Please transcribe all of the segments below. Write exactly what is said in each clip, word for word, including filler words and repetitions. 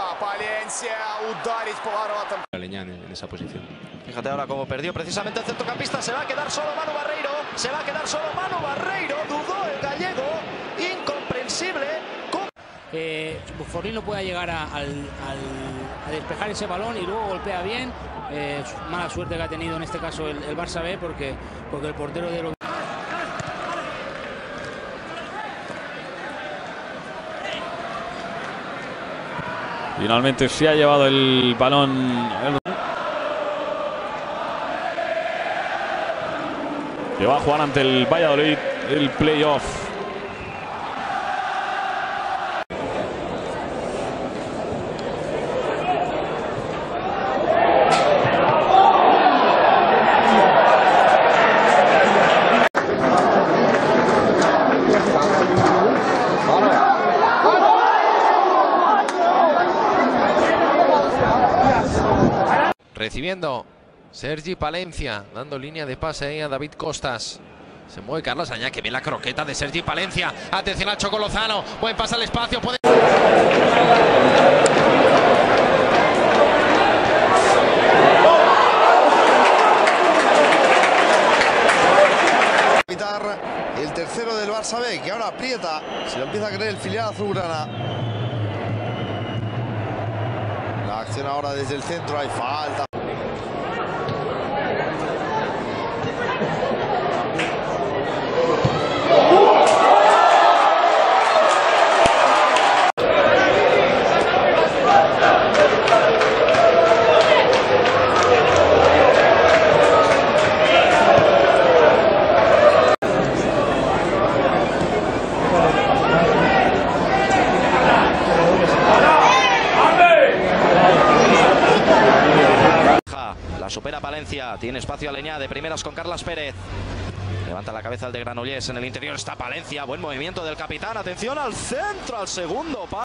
Palencia, ударить поворотом. Leñán en esa posición. Fíjate ahora cómo perdió precisamente el centrocampista. Se va a quedar solo Manu Barreiro. Se va a quedar solo Manu Barreiro. Dudó el gallego. Incomprensible. Eh, Bufforín no pueda llegar a, al, al, a despejar ese balón y luego golpea bien. Eh, mala suerte que ha tenido en este caso el, el Barça B porque, porque el portero de los... Finalmente se ha llevado el balón. Que va a jugar ante el Valladolid el playoff. Recibiendo Sergi Palencia, dando línea de pase ahí a David Costas. Se mueve Carlos Añá, que ve la croqueta de Sergi Palencia. Atención al Choco Lozano, buen pase al espacio. Puede... El tercero del Barça B, que ahora aprieta, se lo empieza a creer el filial azulgrana. La acción ahora desde el centro, hay falta. Supera Palencia, tiene espacio a Leñá, de primeras con Carlas Pérez. Levanta la cabeza el de Granollers, en el interior está Palencia, buen movimiento del capitán, atención al centro, al segundo palo.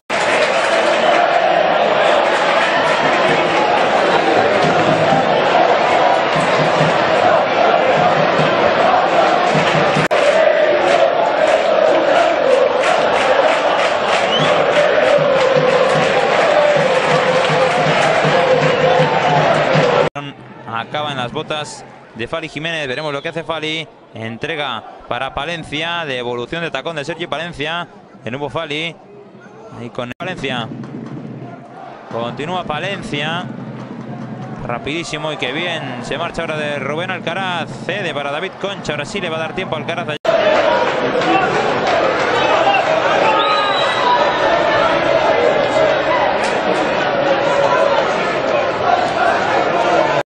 Acaba en las botas de Fali Jiménez. Veremos lo que hace Fali. Entrega para Palencia. Devolución de tacón de Sergi Palencia. De nuevo Fali. Ahí con Palencia. Continúa Palencia. Rapidísimo y que bien. Se marcha ahora de Rubén Alcaraz. Cede para David Concha. Ahora sí le va a dar tiempo a Alcaraz.